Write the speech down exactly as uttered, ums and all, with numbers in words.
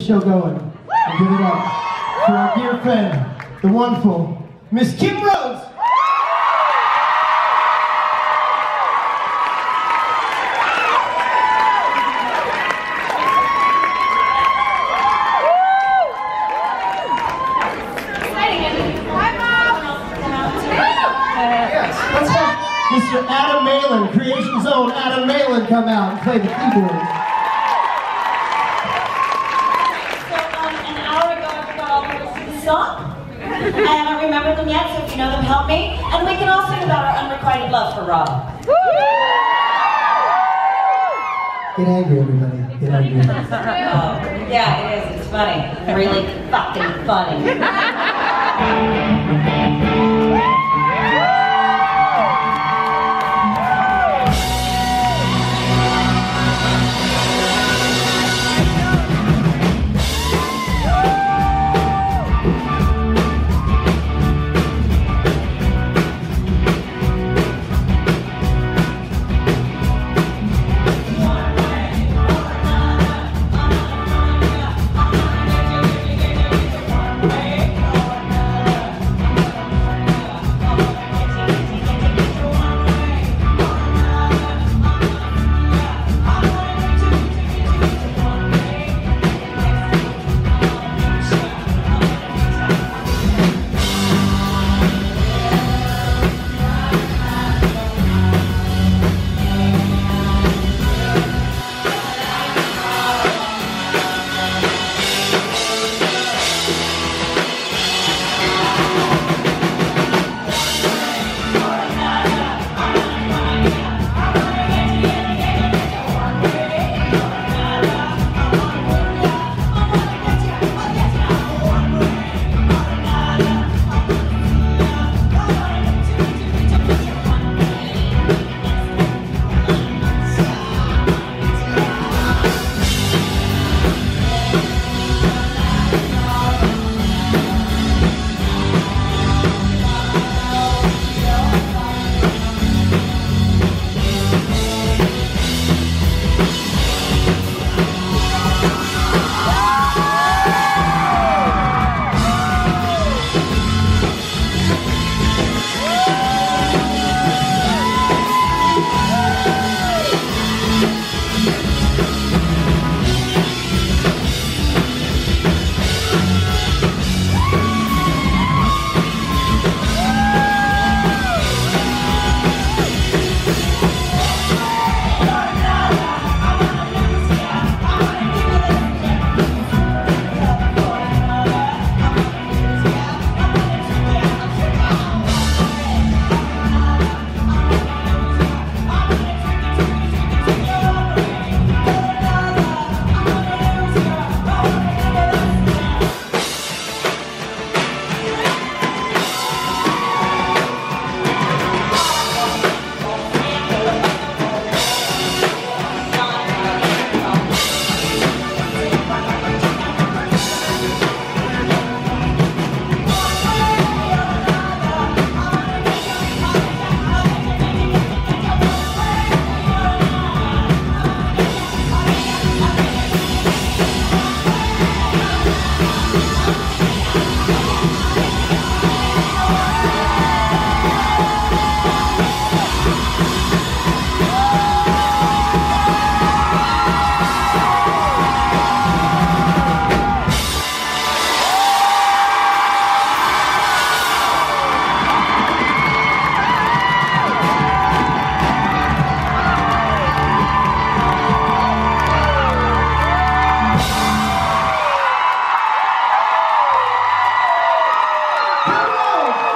Show going and give it up for our dear friend, the wonderful Miss Kim Rhodes. Yes, let's have Mister Adam Malin, Creation's own Adam Malin, come out and play the keyboard. Song. I haven't remembered them yet, so if you know them, help me. And we can all sing about our unrequited love for Rob. Get angry, everybody. Get angry. Oh, yeah, it is. It's funny. Really fucking funny. Come on!